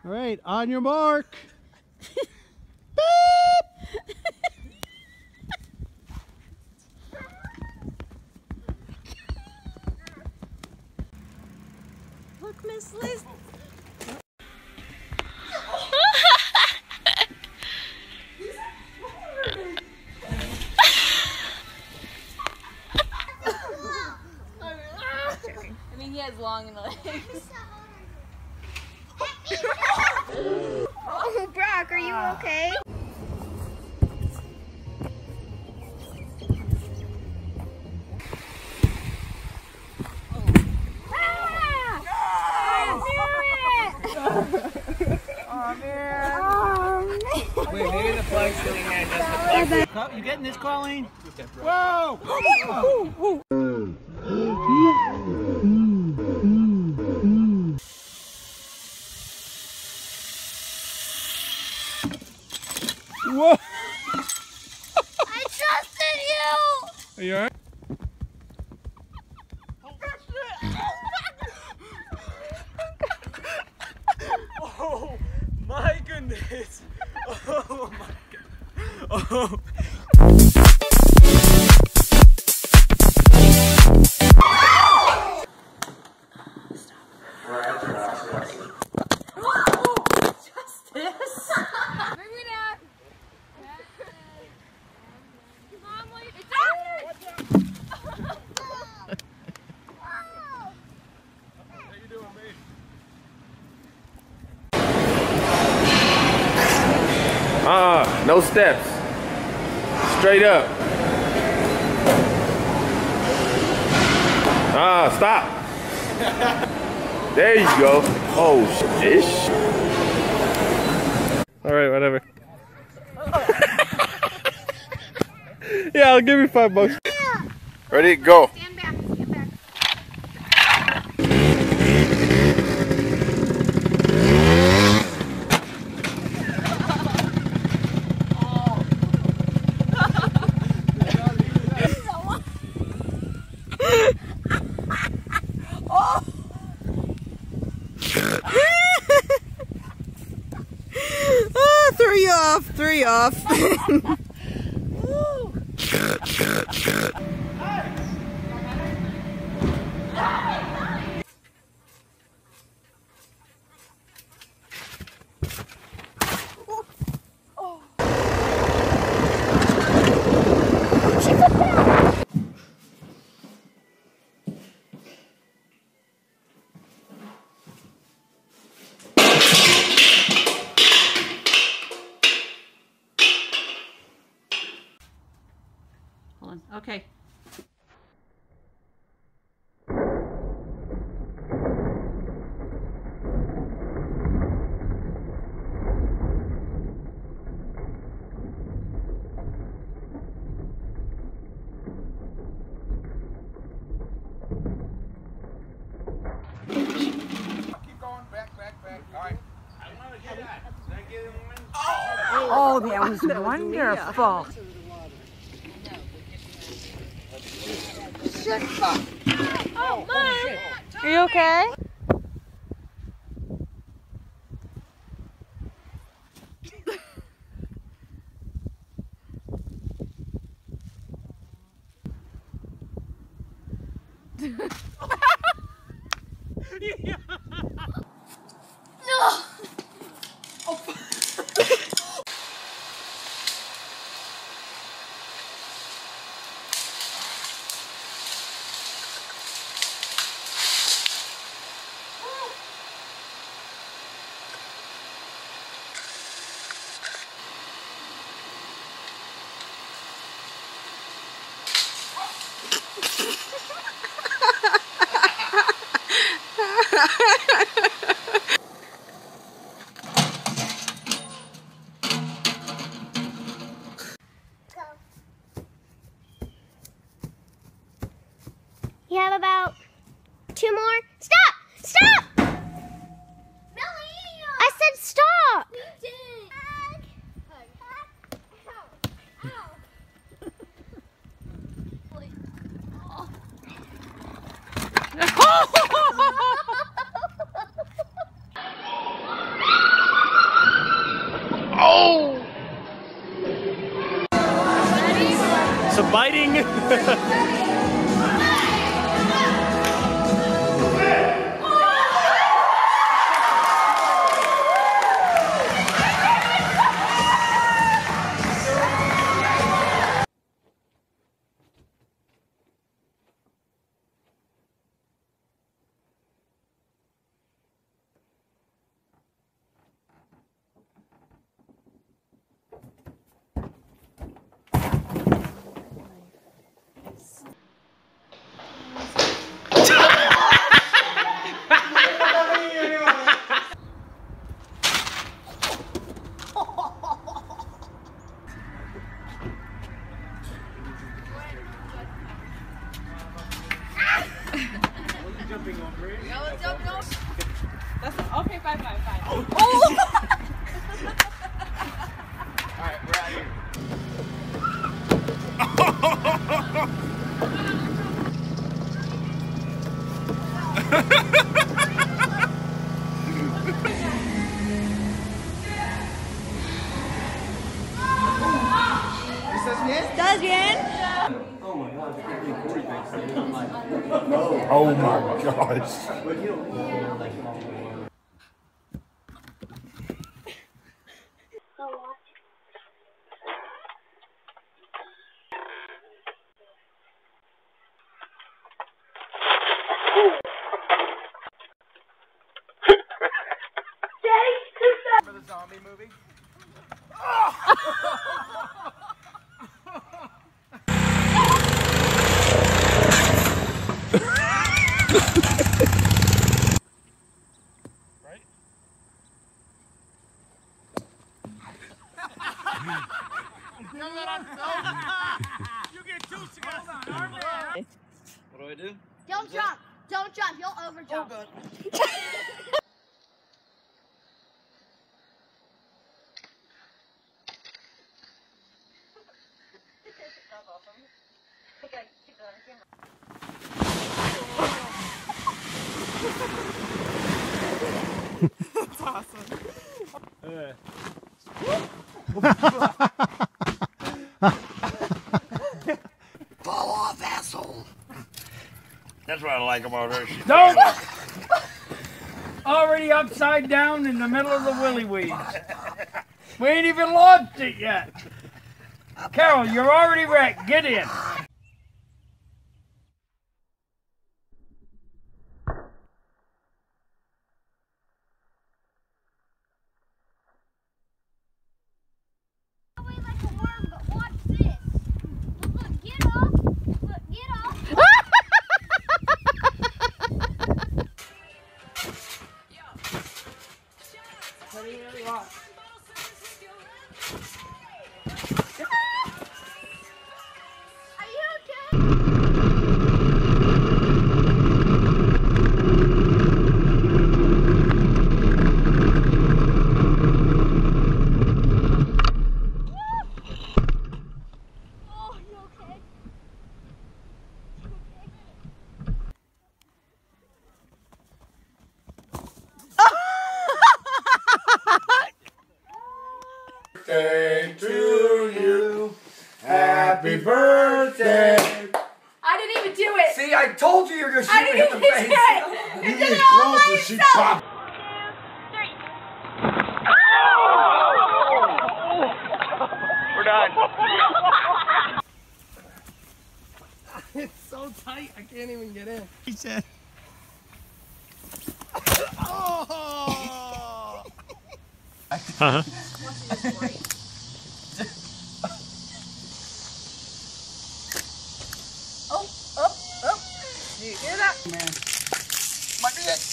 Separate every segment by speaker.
Speaker 1: All right, on your mark. Beep.
Speaker 2: Look, Miss Liz. I mean, he has long legs.
Speaker 3: Oh, Brock, are you okay?
Speaker 1: Oh man! Wait, maybe the plug's sitting there. Just the plug. You getting this, Colleen? Whoa! Whoa!
Speaker 3: I trusted you!
Speaker 1: Are you alright? Oh my goodness! Oh my god! Oh!
Speaker 4: No steps. Straight up. Stop. There you go. Oh, ish.
Speaker 1: All right, whatever. Yeah, I'll give you $5.
Speaker 4: Ready, go.
Speaker 3: Stand back, stand back.
Speaker 2: Threw you off. Hold on. Okay.
Speaker 5: Oh, that was wonderful.
Speaker 3: Oh, Mom!
Speaker 5: Are you okay?
Speaker 3: No! You have about 2 more. Stop! Stop! Melanie! I said stop! You didn't. Ow.
Speaker 2: That's okay. Fine.
Speaker 1: Oh! Alright, we're out here.
Speaker 2: ¿Estás bien?
Speaker 4: Oh my gosh.
Speaker 1: Remember the zombie movie? Right? You get two cigarettes. What do I do?
Speaker 3: Don't jump. Don't jump. You'll overjump.
Speaker 1: God. That's awesome.
Speaker 6: Fall off, asshole. That's what I like about her. She's
Speaker 1: Don't! Already upside down in the middle of the willy weeds. We ain't even launched it yet. Carol, you're already wrecked. Get in.
Speaker 3: Like a worm, but watch this. Look, get off. Look, get off. Are you okay? Oh, you okay?
Speaker 4: Birthday to you. Happy birthday.
Speaker 2: I didn't even do it.
Speaker 6: See, I told you you're gonna shoot
Speaker 2: I
Speaker 6: me in
Speaker 2: didn't
Speaker 6: the
Speaker 2: even
Speaker 6: face.
Speaker 2: do it.
Speaker 4: You
Speaker 2: You did
Speaker 4: get
Speaker 2: it all by
Speaker 4: closer, she
Speaker 2: yourself.
Speaker 4: popped.
Speaker 6: We're done.
Speaker 1: It's so tight, I can't even get in.
Speaker 6: He said.
Speaker 1: Oh!
Speaker 2: Do you hear that?
Speaker 1: Man.
Speaker 6: Might be it.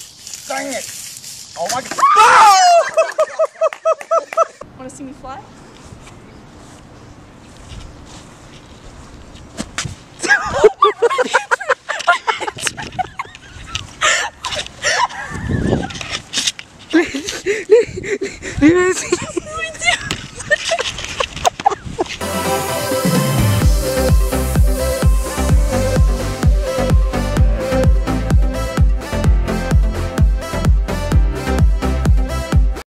Speaker 6: Dang it. Oh my God.
Speaker 2: Want to see me fly?